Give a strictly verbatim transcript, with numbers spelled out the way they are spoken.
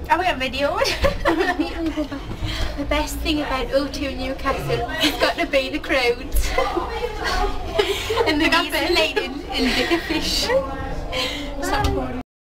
Have we got video? The best thing about O two Newcastle has got to be the crowds. And the bees related and bigger fish. Stop recording.